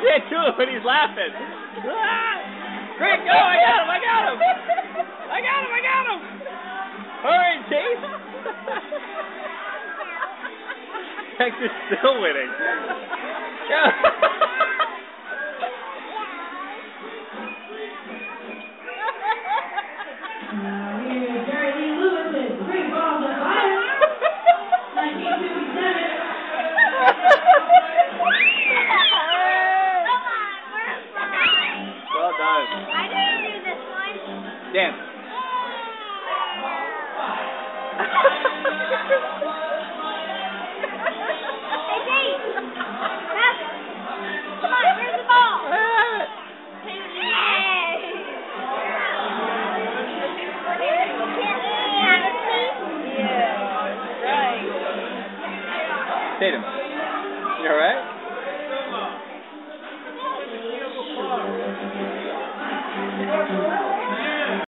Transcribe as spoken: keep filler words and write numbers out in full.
can't do it when he's laughing. Ah! Quick, go! I got him! I got him! I got him! I got him! Hurry, Chase! Texas still winning. Go! Well done. I didn't do this one. Dan. Hey, Dave. Pass it. Come on, where's the ball? Tatum. You alright?